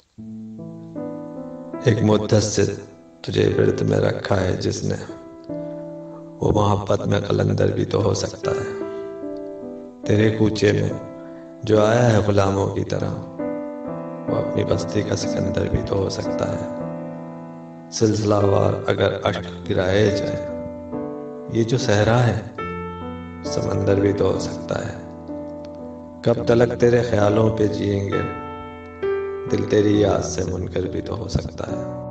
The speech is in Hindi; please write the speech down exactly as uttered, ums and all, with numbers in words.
एक मुद्दत से तुझे विरद में रखा है जिसने, वो मोहब्बत में कलंदर भी तो हो सकता है। तेरे कूचे में जो आया है गुलामों की तरह, वो अपनी बस्ती का सिकंदर भी तो हो सकता है। सिलसिलावार अगर अश्क गिराए जाए, ये जो सहरा है समंदर भी तो हो सकता है। कब तलक तेरे ख्यालों पे जिएंगे, दिल तेरी याद से मुनकर भी तो हो सकता है।